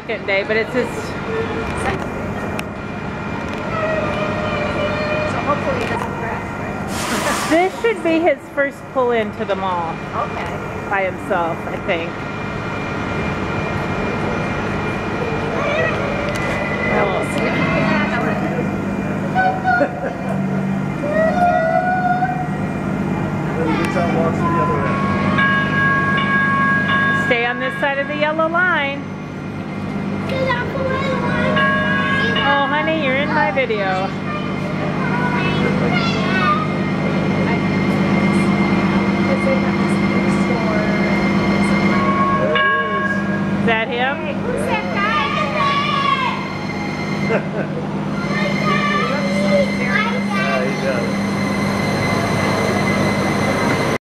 second day, but it's his second day. So hopefully he doesn't crash, right? This should be his first pull into the mall. Okay. By himself, I think. Well, we'll see if he can handle it. Stay on this side of the yellow line. Oh, honey, you're in my video. Is that him? Hey, who's that guy?